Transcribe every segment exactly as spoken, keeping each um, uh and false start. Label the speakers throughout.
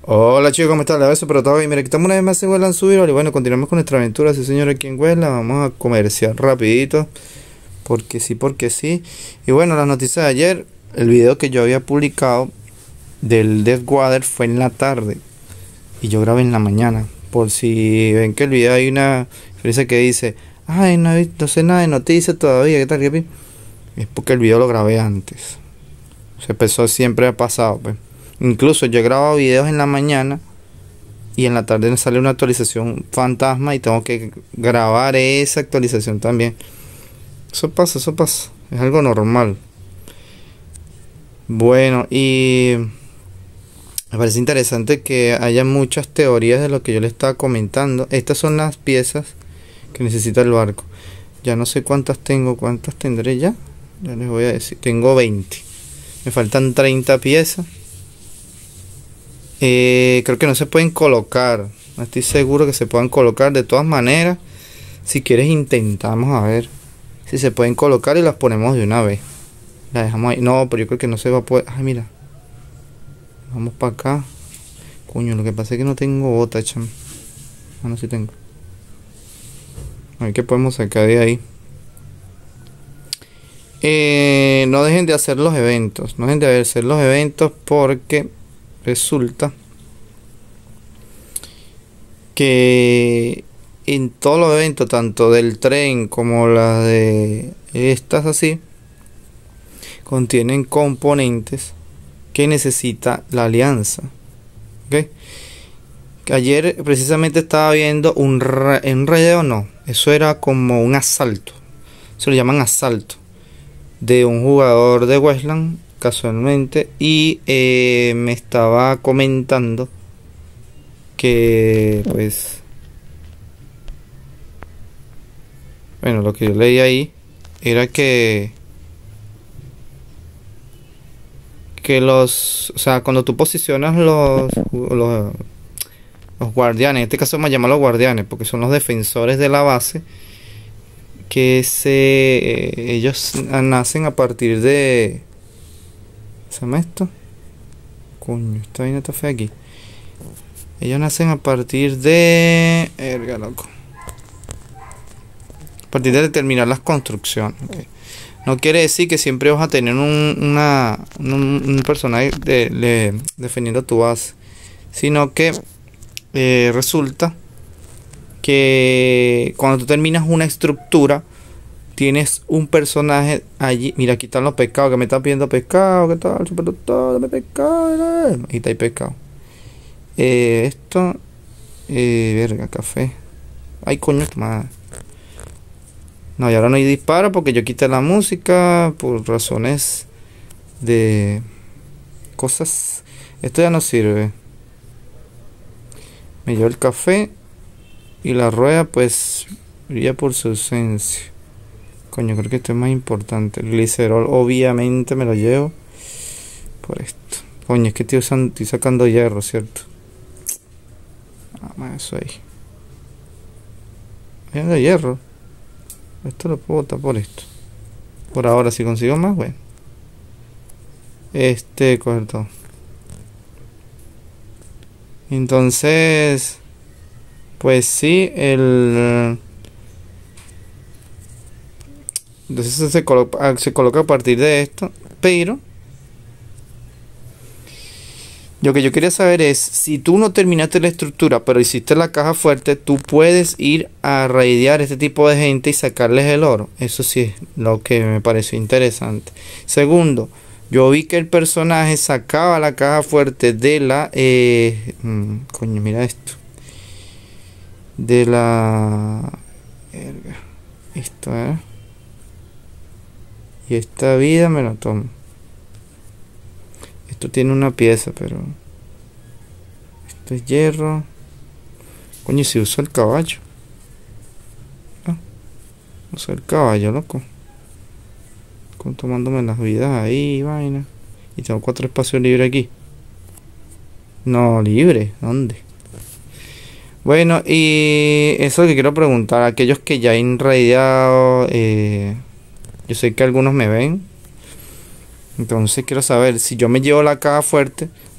Speaker 1: Hola chicos, ¿cómo están? La beso, pero todo bien. Mira, aquí estamos una vez más en Wetland Survival. Y bueno, continuamos con nuestra aventura, sí señor, aquí en Wetland. Vamos a comerciar rapidito, porque sí, porque sí. Y bueno, las noticias de ayer, el video que yo había publicado del Deathwater fue en la tarde y yo grabé en la mañana. Por si ven que el video hay una diferencia que dice, ay, no, he visto- no sé nada de noticias todavía, ¿qué tal? ¿Qué pi-?" Es porque el video lo grabé antes. Se empezó, siempre ha pasado, pues. Incluso yo he grabado videos en la mañana y en la tarde me sale una actualización fantasma y tengo que grabar esa actualización también. Eso pasa, eso pasa. Es algo normal. Bueno, y me parece interesante que haya muchas teorías de lo que yo le estaba comentando. Estas son las piezas que necesita el barco. Ya no sé cuántas tengo, cuántas tendré ya. Ya les voy a decir. Tengo veinte. Me faltan treinta piezas. Eh, creo que no se pueden colocar. No estoy seguro que se puedan colocar. De todas maneras, si quieres intentamos a ver si se pueden colocar y las ponemos de una vez. La dejamos ahí. No, pero yo creo que no se va a poder. Ay, mira. Vamos para acá. Coño, lo que pasa es que no tengo bota, cham. Ah, no, sí tengo. A ver qué podemos sacar de ahí. Eh, no dejen de hacer los eventos. No dejen de hacer los eventos porque resulta que en todos los eventos, tanto del tren como las de estas así, contienen componentes que necesita la alianza. ¿Ok? Que ayer precisamente estaba viendo un, ra un raideo, no, eso era como un asalto, se lo llaman asalto, de un jugador de Westland casualmente, y eh, me estaba comentando que pues bueno, lo que yo leí ahí era que que los, o sea, cuando tú posicionas los los, los guardianes, en este caso me llaman los guardianes porque son los defensores de la base, que se eh, ellos nacen a partir de, ¿se llama esto? Coño, esta vaina está fea aquí. Ellos nacen a partir de, erga loco, a partir de terminar las construcciones. Okay. No quiere decir que siempre vas a tener un, una, un, un personaje de, de, defendiendo tu base, sino que eh, resulta que cuando tú terminas una estructura, tienes un personaje allí. Mira, aquí están los pescados que me están pidiendo pescado. ¿Qué tal? Super doctor, dame pescado. Ahí está el pescado. Eh, esto, eh, verga, café. Ay, coño, madre. No, y ahora no hay disparo porque yo quité la música por razones de cosas. Esto ya no sirve. Me llevo el café y la rueda pues brilla por su ausencia. Coño, creo que esto es más importante. El glicerol obviamente me lo llevo por esto. Coño, es que estoy, usando, estoy sacando hierro, ¿cierto? Ah, más eso ahí. Vean de hierro. Esto lo puedo botar por esto. Por ahora, si consigo más, bueno. Este, coger todo. Entonces, pues sí, el... Entonces se coloca, se coloca a partir de esto. Pero lo que yo quería saber es, si tú no terminaste la estructura, pero hiciste la caja fuerte, tú puedes ir a raidear este tipo de gente y sacarles el oro. Eso sí es lo que me pareció interesante. Segundo, yo vi que el personaje sacaba la caja fuerte de la... Eh, mmm, coño, mira esto. De la... Esto, ¿eh? Y esta vida me la tomo. Esto tiene una pieza, pero... Esto es hierro. Coño, si uso el caballo. Ah, uso el caballo, loco. Con tomándome las vidas ahí, vaina. Y tengo cuatro espacios libres aquí. No, libre. ¿Dónde? Bueno, y eso es lo que quiero preguntar. A aquellos que ya han raideado... Eh, yo sé que algunos me ven. Entonces quiero saber, si yo me llevo la caja fuerte,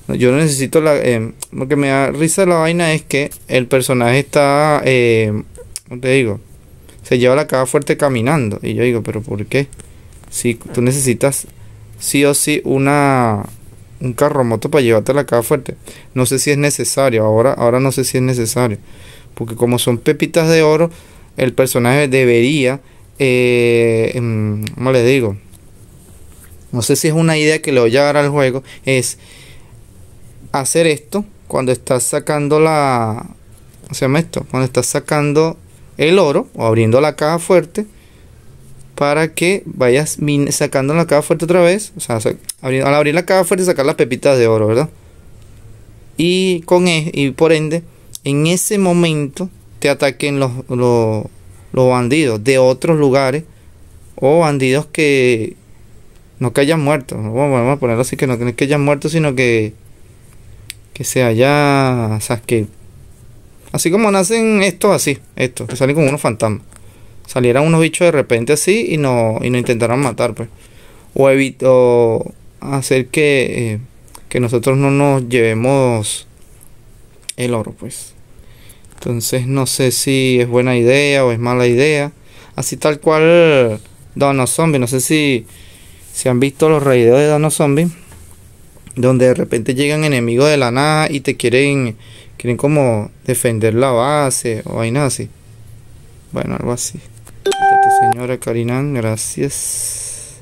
Speaker 1: No, yo no necesito la... Eh, lo que me da risa la vaina es que el personaje está... Eh, ¿cómo te digo? Se lleva la caja fuerte caminando. Y yo digo, ¿pero por qué? Si tú necesitas sí o sí una... un carromoto para llevarte la caja fuerte. No sé si es necesario. Ahora, ahora no sé si es necesario. Porque como son pepitas de oro, el personaje debería... Eh, ¿cómo les digo? No sé si es una idea que le voy a dar al juego. Es hacer esto cuando estás sacando la... ¿Cómo se llama esto? Cuando estás sacando el oro o abriendo la caja fuerte, para que vayas sacando la caja fuerte otra vez. O sea, al abrir la caja fuerte, sacar las pepitas de oro, ¿verdad? Y con e y por ende, en ese momento te ataquen los, los, los bandidos de otros lugares, o bandidos que no que hayan muerto. Vamos a ponerlo así, que no es que hayan muerto, sino que que se haya, o sea, que así como nacen estos así, estos que salen como unos fantasmas, salieran unos bichos de repente así y no y no intentaran matar, pues, o evito hacer que eh, que nosotros no nos llevemos el oro, pues. Entonces no sé si es buena idea o es mala idea. Así tal cual Dawn of Zombie. No sé si, si han visto los videos de Dawn of Zombie, donde de repente llegan enemigos de la nada y te quieren quieren como defender la base o vainas así. Bueno, algo así. Señora Karinan, gracias.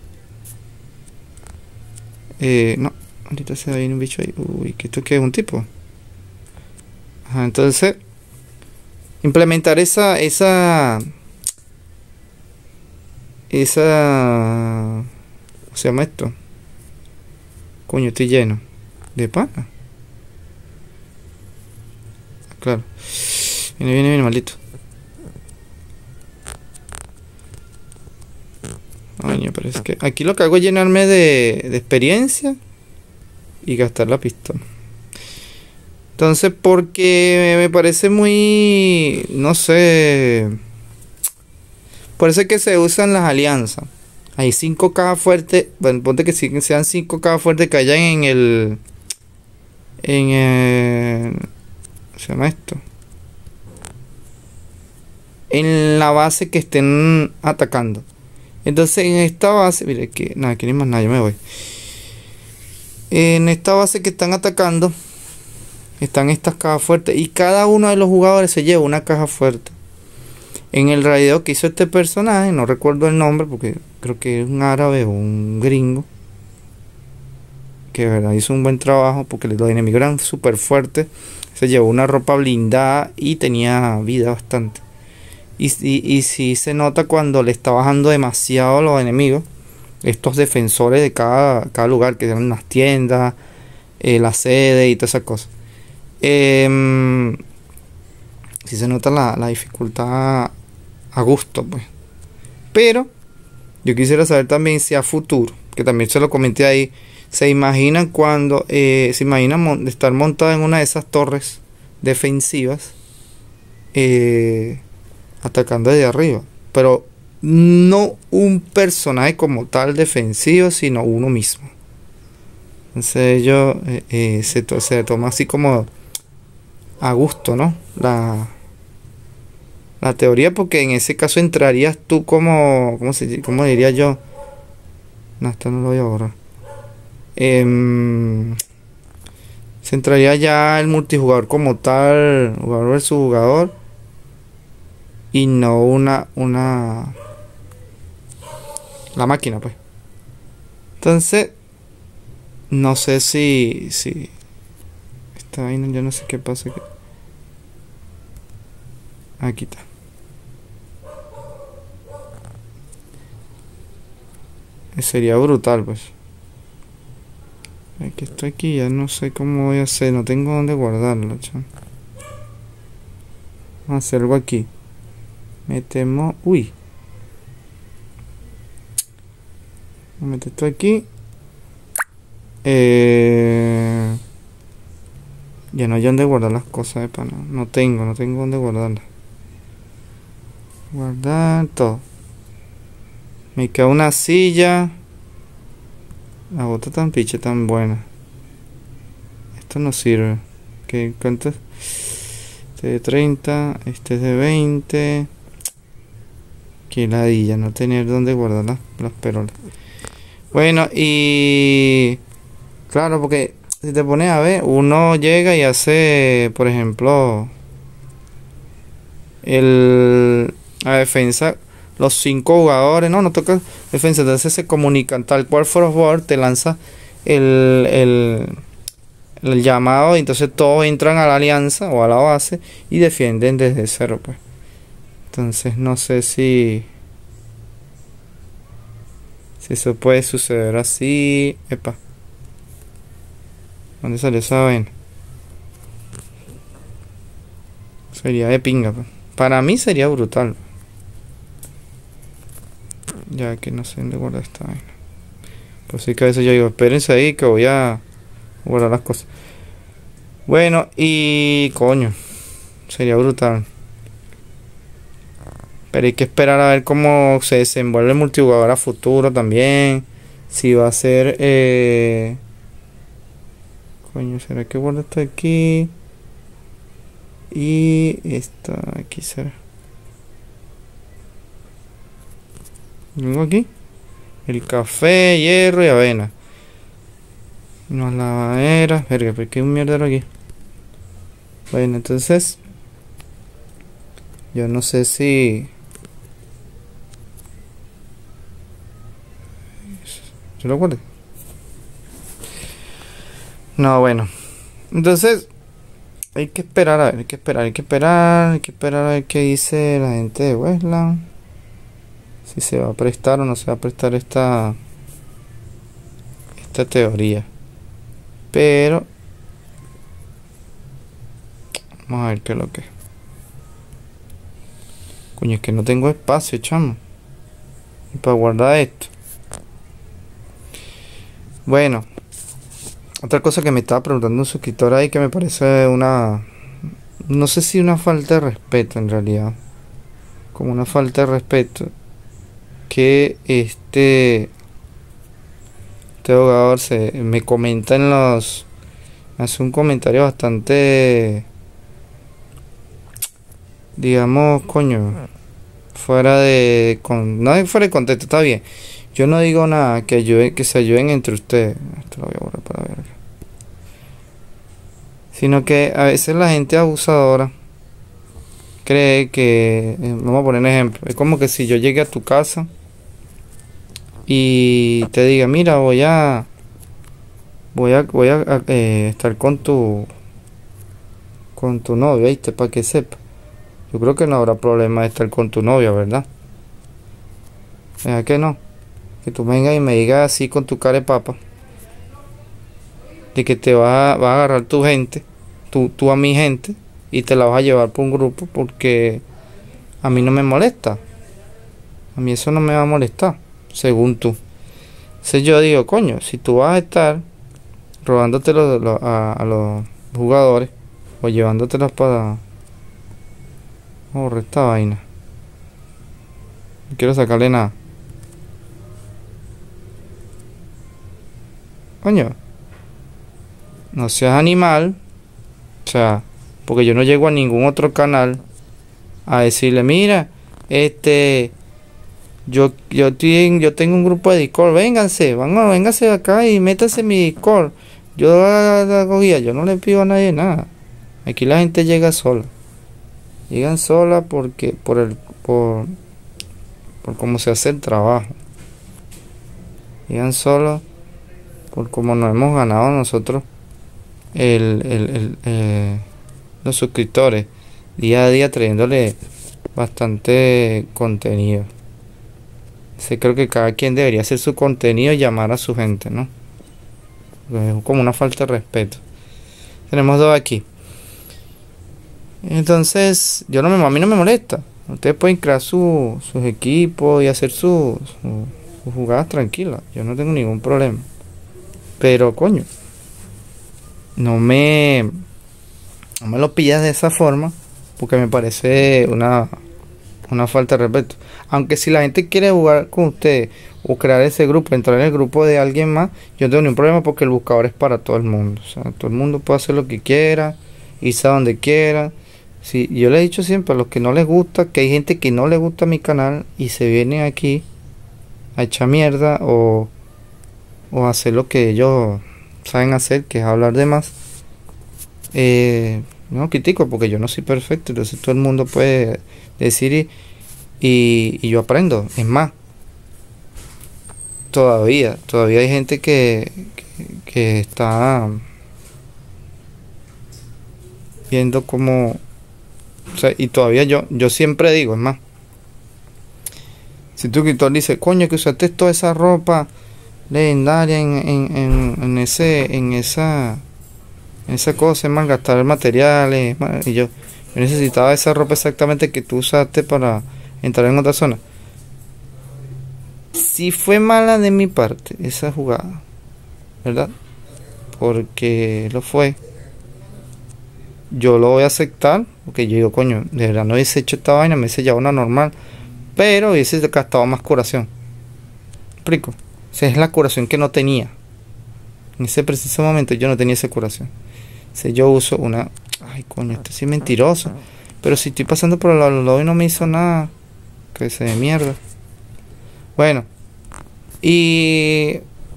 Speaker 1: Eh, no, ahorita se va a ir un bicho ahí. Uy, ¿que esto qué es? ¿Un tipo? Ajá, entonces implementar esa esa esa ¿cómo se llama esto? Coño, estoy lleno de pana. Claro. Viene, viene, viene, maldito. Coño, pero es que aquí lo que hago es llenarme de, de experiencia y gastar la pistola. Entonces, porque me parece muy, no sé, parece que se usan las alianzas. Hay cinco cajas fuertes, bueno, ponte que sean cinco cajas fuertes que hayan en el, en el, ¿cómo se llama esto? En la base que estén atacando. Entonces, en esta base, mire que, nada, aquí no hay más nada, yo me voy. En esta base que están atacando, están estas cajas fuertes y cada uno de los jugadores se lleva una caja fuerte. En el raideo que hizo este personaje, no recuerdo el nombre porque creo que es un árabe o un gringo, que de verdad hizo un buen trabajo porque los enemigos eran súper fuertes. Se llevó una ropa blindada y tenía vida bastante. Y, y, y si se nota cuando le está bajando demasiado a los enemigos, estos defensores de cada, cada lugar, que eran las tiendas, eh, la sede y todas esas cosas. Eh, si se nota la, la dificultad a gusto, pues. Pero yo quisiera saber también si a futuro, que también se lo comenté ahí, se imaginan cuando eh, se imaginan mon estar montado en una de esas torres defensivas, eh, atacando desde arriba, pero no un personaje como tal defensivo, sino uno mismo. Entonces ellos eh, eh, se, to se toma así como a gusto, ¿no? La, la teoría, porque en ese caso entrarías tú como, ¿cómo, se, cómo diría yo? No, esto no lo voy a borrar. Eh, se entraría ya el multijugador como tal, jugador versus jugador, y no una, una, la máquina, pues. Entonces, no sé si, si, esta vaina, yo no sé qué pasa aquí. Aquí está. Sería brutal, pues. Es que estoy aquí, ya no sé cómo voy a hacer, no tengo dónde guardarlo, chaval. Vamos a hacer algo aquí. Metemos, uy. Vamos a meter esto aquí. Eh, ya no hay dónde guardar las cosas de pana. No tengo, no tengo dónde guardarlas. Guardar todo. Me queda una silla. La bota tan piche tan buena. esto no sirve. ¿Qué, cuánto es? Este de treinta, este es de veinte. Qué ladilla, no tener dónde guardar las, las perolas. Bueno, y claro, porque si te pones a ver, uno llega y hace, por ejemplo, el la defensa, los cinco jugadores, no, no toca defensa, entonces se comunican tal cual forward, te lanza el, el, el llamado y entonces todos entran a la alianza o a la base y defienden desde cero, pues. Entonces no sé si si eso puede suceder así. Epa, ¿dónde salió esa vaina? Sería de pinga, pues. Para mí sería brutal. Ya que no sé dónde guardar esta vaina. Pues sí que a veces yo digo, espérense ahí que voy a guardar las cosas. Bueno, y coño, sería brutal. Pero hay que esperar a ver cómo se desenvuelve el multijugador a futuro también. Si va a ser... Eh... Coño, ¿será que guardo esto aquí? Y esta aquí será. Vengo aquí. El café, hierro y avena. No, lavadera. Verga, ¿por qué hay un mierdero aquí? Bueno, entonces... Yo no sé si... ¿Se lo guardé? No, bueno. Entonces... Hay que esperar a ver, hay que esperar, hay que esperar, hay que esperar a ver qué dice la gente de Westland. Si se va a prestar o no se va a prestar esta esta teoría. Pero vamos a ver qué es lo que es. Coño, es que no tengo espacio, chamo. Y para guardar esto. Bueno, otra cosa que me estaba preguntando un suscriptor ahí que me parece una... No sé si una falta de respeto en realidad. Como una falta de respeto. Que este... Este jugador se me comenta en los... Hace un comentario bastante... Digamos, coño... Fuera de... Con, no fuera de contexto, está bien. Yo no digo nada, que ayuden, que se ayuden entre ustedes. Esto lo voy a borrar para ver. Sino que a veces la gente abusadora cree que, eh, vamos a poner un ejemplo, es como que si yo llegue a tu casa y te diga, mira, voy a voy a voy a, a eh, estar con tu con tu novia, ¿viste? Para que sepa. Yo creo que no habrá problema de estar con tu novia, ¿verdad? ¿Verdad que no? Que tú vengas y me digas así con tu cara de papa, de que te vas a, vas a agarrar tu gente, tú, tú a mi gente, y te la vas a llevar por un grupo, porque a mí no me molesta. A mí eso no me va a molestar, según tú. Entonces yo digo, coño, si tú vas a estar robándote los, los, a, a los jugadores, o llevándotelos para... Borra esta vaina. No quiero sacarle nada. Coño, no seas animal. O sea, porque yo no llego a ningún otro canal a decirle, mira, este, yo yo, estoy, yo tengo un grupo de Discord, vénganse, van a, vénganse acá y métanse en mi Discord. Yo hago guía, yo no le pido a nadie nada. Aquí la gente llega sola. Llegan sola porque por el por por cómo se hace el trabajo. Llegan solos por cómo nos hemos ganado nosotros el, el, el eh, los suscriptores día a día, trayéndole bastante contenido. Sí, creo que cada quien debería hacer su contenido y llamar a su gente, ¿no? Es como una falta de respeto. Tenemos dos aquí. Entonces, yo no me, a mí no me molesta. Ustedes pueden crear su, sus equipos y hacer sus su, su jugadas tranquilas. Yo no tengo ningún problema. Pero, coño, no me, no me lo pillas de esa forma, porque me parece una una falta de respeto. Aunque si la gente quiere jugar con ustedes o crear ese grupo, entrar en el grupo de alguien más, yo no tengo ningún problema porque el buscador es para todo el mundo. O sea, todo el mundo puede hacer lo que quiera, irse a donde quiera. Sí, yo le he dicho siempre a los que no les gusta, que hay gente que no le gusta mi canal y se viene aquí a echar mierda o, o hacer lo que ellos saben hacer, que es hablar de más. Eh, no critico porque yo no soy perfecto, entonces todo el mundo puede decir y, y, y yo aprendo. Es más, todavía, todavía hay gente que, que, que está viendo como, o sea, y todavía yo, yo siempre digo, es más, si tu escritor dice, coño, que usaste toda esa ropa legendaria en, en, en, en ese, en esa, en esa cosa, en malgastar materiales, y yo, yo necesitaba esa ropa exactamente que tú usaste para entrar en otra zona. Si fue mala de mi parte esa jugada, ¿verdad? Porque lo fue. Yo lo voy a aceptar, porque yo digo, coño, de verdad no hubiese hecho esta vaina, me hubiese llevado una normal, pero hubiese gastado más curación. ¿Me explico? O sea, es la curación que no tenía. En ese preciso momento yo no tenía esa curación. O sea, yo uso una... Ay, coño, esto sí es mentiroso. Pero si estoy pasando por el lado y no me hizo nada, que se de mierda. Bueno, y...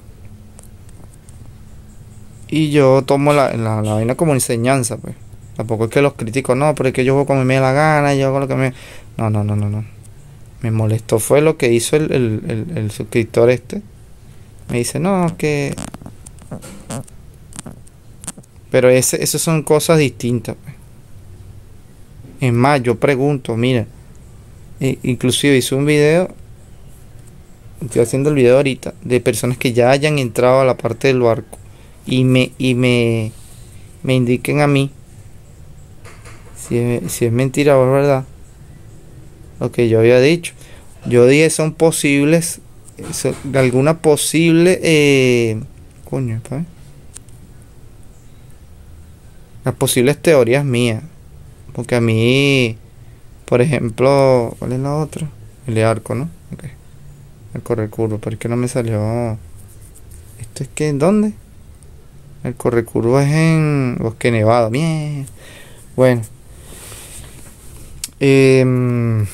Speaker 1: Y yo tomo la, la, la vaina como enseñanza, pues. Tampoco es que los critico, no, pero es que yo juego como me da la gana, yo hago lo que me... No, no, no, no, no. Me molestó fue lo que hizo el, el, el, el suscriptor este. Me dice, no, que... Pero ese, esas son cosas distintas, pues. Es más, yo pregunto, mira, e, inclusive hice un video, estoy haciendo el video ahorita, de personas que ya hayan entrado a la parte del barco y me, y me, me indiquen a mí si es, si es mentira o es verdad lo que yo había dicho. Yo dije son posibles, son, alguna posible, eh, coño, ¿sabes? Las posibles teorías mías. Porque a mí, por ejemplo, ¿cuál es la otra? El de arco, ¿no? Okay. El correcurvo, pero es que no me salió. ¿Esto es que en dónde? El correcurvo es en Bosque Nevado. Bien. Bueno. Eh,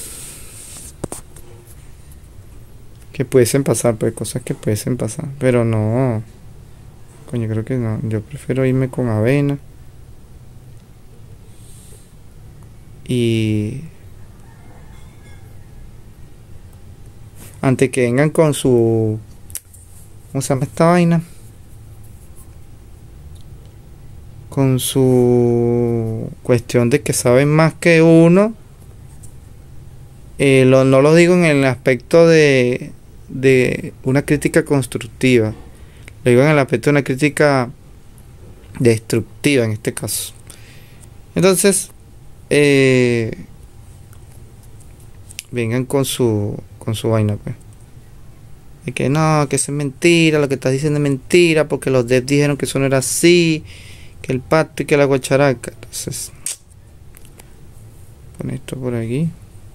Speaker 1: que pudiesen pasar, pues cosas que pudiesen pasar. Pero no. Coño, creo que no. Yo prefiero irme con avena. Y antes que vengan con su, ¿cómo se llama esta vaina? Con su cuestión de que saben más que uno. Eh, lo, no lo digo en el aspecto de, de una crítica constructiva. Lo digo en el aspecto de una crítica destructiva en este caso. Entonces, Eh, vengan con su con su vaina, pues. Y que no, que eso es mentira, lo que estás diciendo es mentira, porque los devs dijeron que eso no era así, que el pacto y que la guacharaca. Entonces, pon esto por aquí.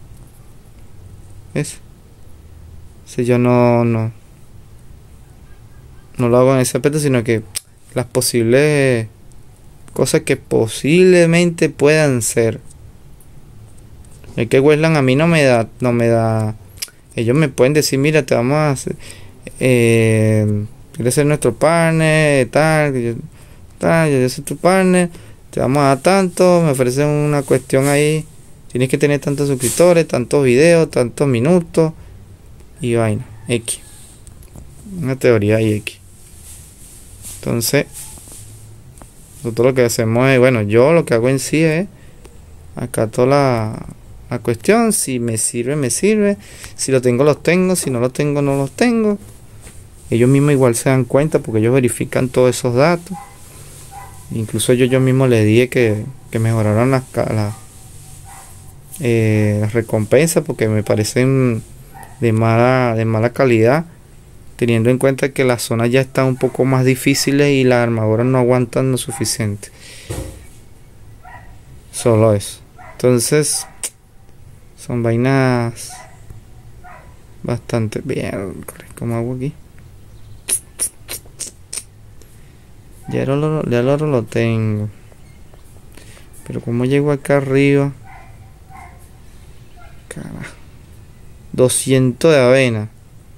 Speaker 1: ¿Ves? Si yo no, no, no lo hago en ese aspecto, sino que las posibles cosas que posiblemente puedan ser. El que Westland a mí no me da, no me da. Ellos me pueden decir, mira, te vamos a hacer, eh, quieres ser nuestro partner, tal, yo, tal, yo soy tu partner, te vamos a dar tanto, me ofrecen una cuestión ahí, tienes que tener tantos suscriptores, tantos videos, tantos minutos y vaina, X. Una teoría ahí X. Entonces, nosotros lo que hacemos es, bueno, yo lo que hago en sí es acato la, la cuestión, si me sirve, me sirve, si lo tengo, los tengo, si no lo tengo, no los tengo. Ellos mismos igual se dan cuenta porque ellos verifican todos esos datos. Incluso yo yo mismo les dije que, que mejoraron las, las, eh, las recompensas porque me parecen de mala, de mala calidad, teniendo en cuenta que las zonas ya están un poco más difíciles y las armaduras no aguantan lo suficiente. Solo eso. Entonces, Son vainas bastante bien. ¿Cómo hago aquí? Ya el oro, ya el oro lo tengo. Pero como llego acá arriba. Carajo. doscientos de avena.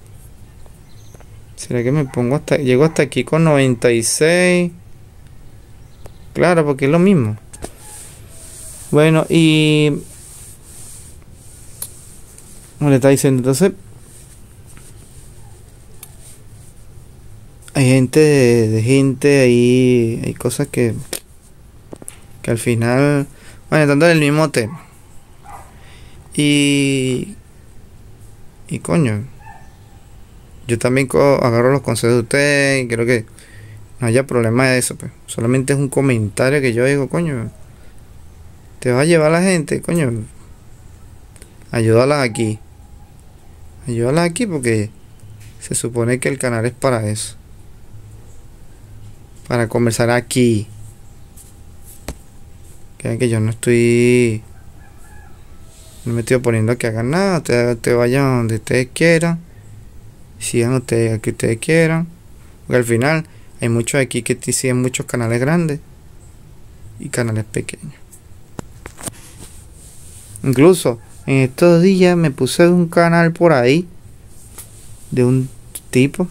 Speaker 1: ¿Será que me pongo hasta... Llego hasta aquí con noventa y seis? Claro, porque es lo mismo. Bueno, y... ¿Cómo le está diciendo? Entonces... Hay gente de, de gente ahí... Hay cosas que... Que al final... Bueno, tanto en el mismo tema. Y... Y coño... Yo también agarro los consejos de ustedes y creo que no haya problema de eso, pues. Solamente es un comentario que yo digo, coño, te va a llevar la gente, coño. Ayúdalas aquí. Ayúdalas aquí porque se supone que el canal es para eso. Para conversar aquí. Que, que yo no estoy... No me estoy oponiendo a que hagan nada. Ustedes, ustedes vayan donde ustedes quieran. Sigan ustedes a que ustedes quieran. Porque al final hay muchos aquí que siguen muchos canales grandes y canales pequeños. Incluso en estos días me puse un canal por ahí de un tipo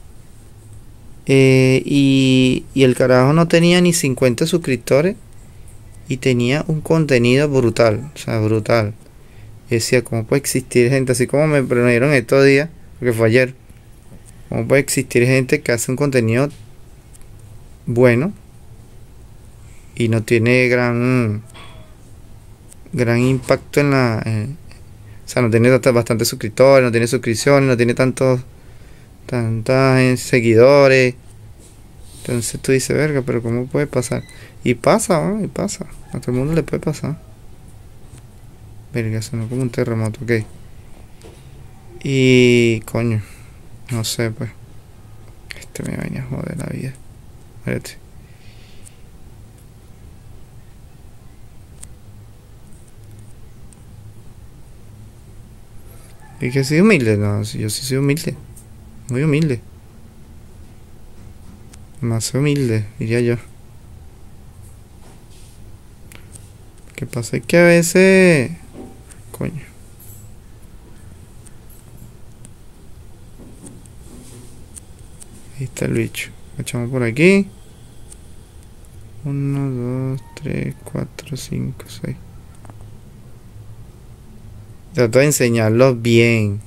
Speaker 1: eh, y, y el carajo no tenía ni cincuenta suscriptores y tenía un contenido brutal, o sea, brutal. Y decía, ¿cómo puede existir gente así como me preguntaron estos días? Porque fue ayer. ¿Cómo puede existir gente que hace un contenido bueno y no tiene gran gran impacto en la en, o sea, no tiene bastantes suscriptores, no tiene suscripciones, no tiene tantos tantos seguidores? Entonces tú dices, verga, pero ¿cómo puede pasar? Y pasa, ¿no? Y pasa, a todo el mundo le puede pasar. Verga, sonó como un terremoto, ok. Y coño, no sé, pues. Este me venía a joder la vida. Espérate. ¿Y que soy humilde? No, yo sí soy humilde. Muy humilde. Más humilde, diría yo. Lo que pasa es que a veces... Coño. Ahí está el bicho. Lo echamos por aquí. uno, dos, tres, cuatro, cinco, seis. Trato de enseñarlos bien.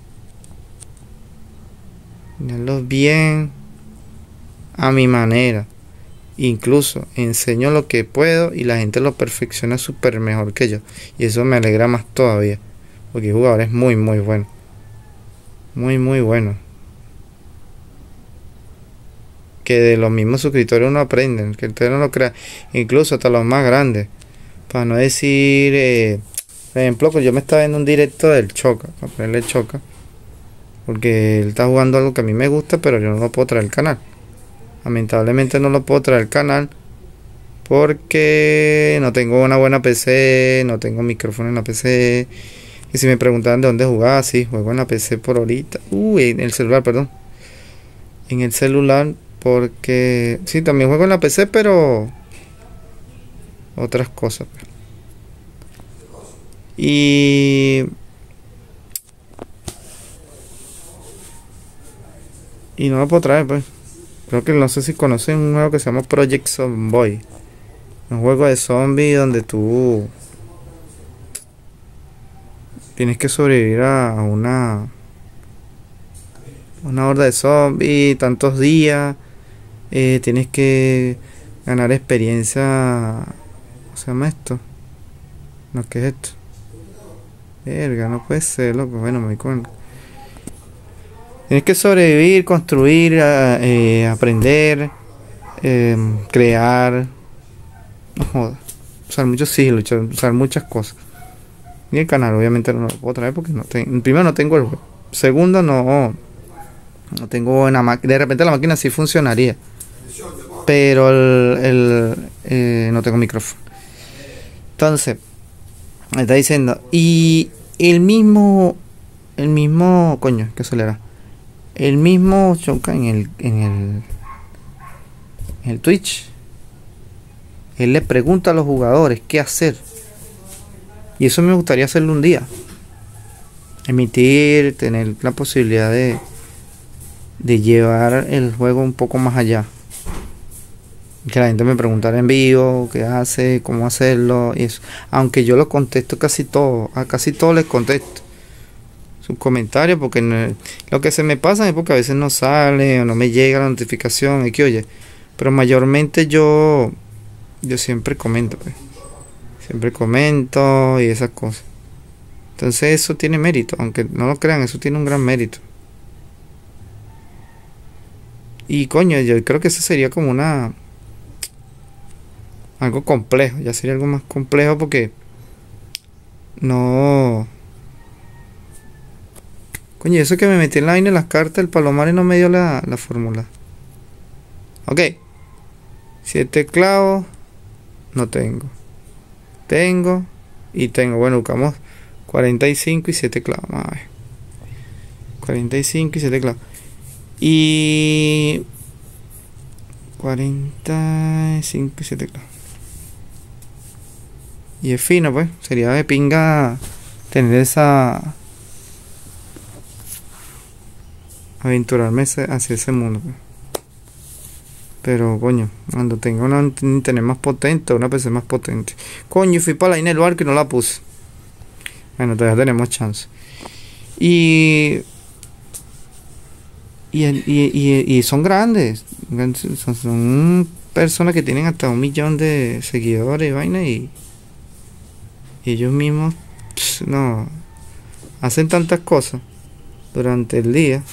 Speaker 1: Enseñarlos bien a mi manera. Incluso enseño lo que puedo y la gente lo perfecciona súper mejor que yo. Y eso me alegra más todavía. Porque el jugador es muy, muy bueno. Muy, muy bueno. Que de los mismos suscriptores uno aprende. Que usted no lo crea. Incluso hasta los más grandes. Para no decir... Eh, por ejemplo, pues yo me estaba viendo un directo del Choca. Para ponerle Choca. Porque él está jugando algo que a mí me gusta, pero yo no lo puedo traer al canal. Lamentablemente no lo puedo traer al canal porque no tengo una buena P C, no tengo micrófono en la P C. Y si me preguntan de dónde jugar, sí, juego en la P C por ahorita. Uy, en el celular, perdón. En el celular porque... Sí, también juego en la P C, pero... Otras cosas. Y... Y no lo puedo traer, pues. Creo que no sé si conocen un juego que se llama Project Zomboid. Un juego de zombies donde tú tienes que sobrevivir a una una horda de zombies tantos días. Eh, tienes que ganar experiencia. ¿Cómo se llama esto? No, ¿qué es esto? Verga, no puede ser, loco. Bueno, me voy con... Tienes que sobrevivir, construir, eh, aprender, eh, crear. No jodas. Usar muchos siglos, usar muchas cosas. Y el canal obviamente no lo puedo traer porque no tengo. Primero no tengo el juego. Segundo no. No tengo una máquina. De repente la máquina sí funcionaría. Pero el, el eh, no tengo micrófono. Entonces, me está diciendo. Y el mismo, el mismo, coño, ¿qué acelera? El mismo Chonca en el, en el, en el Twitch. Él le pregunta a los jugadores qué hacer. Y eso me gustaría hacerlo un día. Emitir, tener la posibilidad de, de llevar el juego un poco más allá. Que la gente me preguntara en vivo qué hace, cómo hacerlo y eso. Aunque yo lo contesto casi todo, a casi todo les contesto sus comentarios, porque no, lo que se me pasa es porque a veces no sale o no me llega la notificación y que oye, pero mayormente yo yo siempre comento, pues. Siempre comento y esas cosas. Entonces eso tiene mérito, aunque no lo crean, eso tiene un gran mérito. Y coño, yo creo que eso sería como una algo complejo, ya sería algo más complejo porque no. Coño, eso que me metí en la vaina de las cartas, el Palomar y no me dio la, la fórmula. Ok. Siete clavos. No tengo. Tengo. Y tengo. Bueno, buscamos cuarenta y cinco y siete clavos. Vamos a ver. cuarenta y cinco y siete clavos. Y cuarenta y cinco y siete clavos. Y es fino, pues. Sería de pinga tener esa... aventurarme hacia ese mundo, pues. Pero, coño, cuando tenga una internet más potente, una P C más potente. Coño, fui para la línea del barco y no la puse. Bueno, todavía tenemos chance. Y... Y, y, y, y son grandes. Son, son personas que tienen hasta un millón de seguidores y vaina. Y, y ellos mismos, pss, no, hacen tantas cosas durante el día.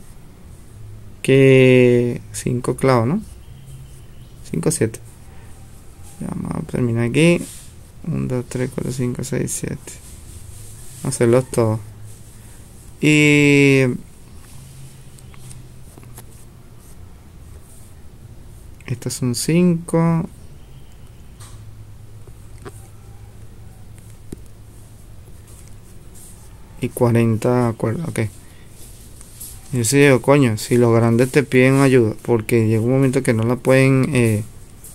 Speaker 1: Que cinco clavos, ¿no? cinco, siete. Vamos a terminar aquí. uno, dos, tres, cuatro, cinco, seis, siete. Vamos a hacerlos todos. Y... estos son cinco. Y cuarenta cuerdas, ok. Yo sí digo, coño, si los grandes te piden ayuda, porque llega un momento que no la pueden, eh,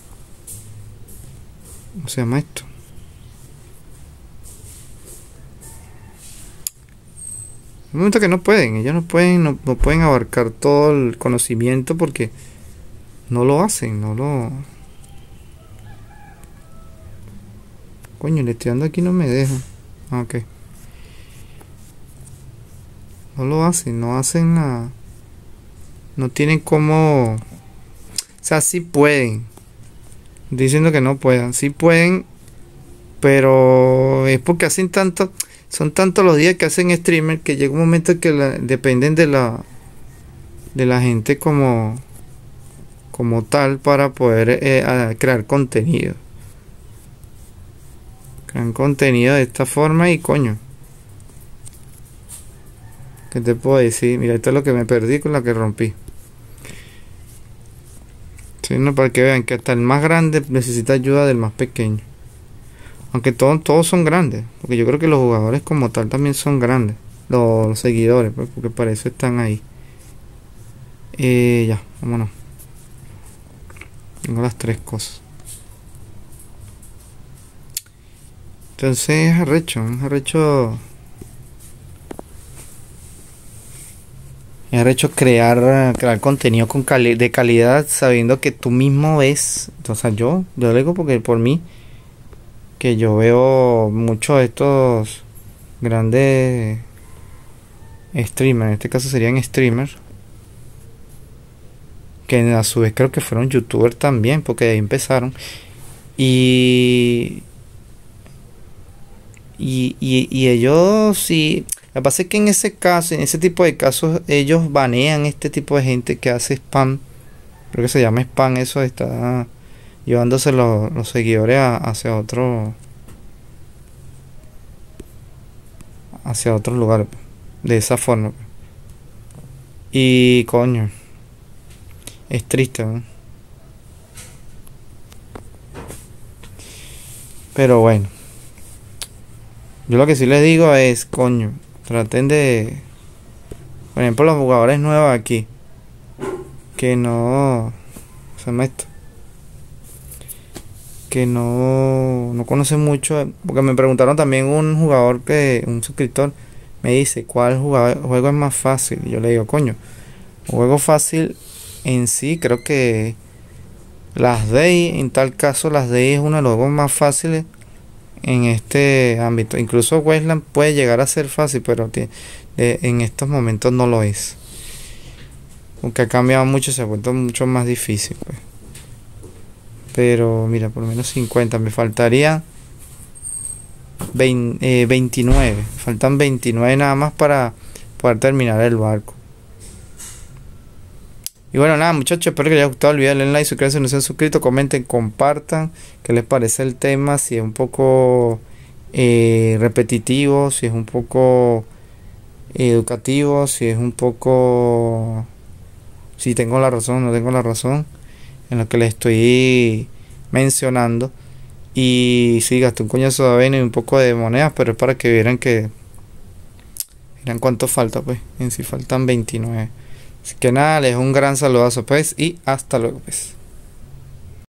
Speaker 1: ¿cómo se llama esto? Un momento que no pueden, ellos no pueden, no, no pueden abarcar todo el conocimiento porque no lo hacen, no lo... Coño, le estoy dando aquí, no me deja. Ah, ok. No lo hacen, no hacen nada. No tienen como... O sea, sí pueden. Diciendo que no puedan. Sí pueden. Pero es porque hacen tanto... Son tantos los días que hacen streamer que llega un momento que la, dependen de la... De la gente como... Como tal para poder eh, crear contenido. Crean contenido de esta forma y coño. ¿Qué te puedo decir? Mira, esto es lo que me perdí con la que rompí. Sí, no, para que vean que hasta el más grande necesita ayuda del más pequeño. Aunque todos, todos son grandes. Porque yo creo que los jugadores como tal también son grandes. Los, los seguidores, pues, porque para eso están ahí. Eh, ya, vámonos. Tengo las tres cosas. Entonces es arrecho, es arrecho. Es arrecho crear, crear contenido con cali de calidad sabiendo que tú mismo ves. Entonces yo, yo lo digo porque por mí, que yo veo muchos de estos grandes streamers, en este caso serían streamers, que a su vez creo que fueron youtubers también, porque de ahí empezaron. Y... Y, y, y ellos sí... Lo que pasa es que en ese caso, en ese tipo de casos, ellos banean este tipo de gente que hace spam. Creo que se llama spam, eso está llevándose los, los seguidores a, hacia otro... hacia otro lugar. De esa forma. Y coño. Es triste, ¿no? Pero bueno. Yo lo que sí les digo es, coño, traten de, por ejemplo, los jugadores nuevos aquí, que no, se me esto, que no, no conocen mucho, porque me preguntaron también un jugador que, un suscriptor, me dice, ¿cuál jugador, juego es más fácil? Y yo le digo, coño, juego fácil en sí, creo que las D I, en tal caso, las D I es uno de los juegos más fáciles en este ámbito. Incluso Wasteland puede llegar a ser fácil, pero de, en estos momentos no lo es. Aunque ha cambiado mucho, se ha vuelto mucho más difícil, pues. Pero mira, por lo menos cincuenta. Me faltaría veinte, eh, veintinueve. Faltan veintinueve nada más para poder terminar el barco. Y bueno, nada, muchachos, espero que les haya gustado el video. Denle like, suscríbanse si no se han suscrito, comenten, compartan qué les parece el tema, si es un poco eh, repetitivo, si es un poco eh, educativo, si es un poco, si tengo la razón o no tengo la razón en lo que les estoy mencionando. Y sí, gasté un coñazo de avena y un poco de monedas, pero es para que vieran que vieran cuánto falta, pues. En sí faltan veintinueve. Así que nada, les dejo un gran saludazo, pues, y hasta luego, pues.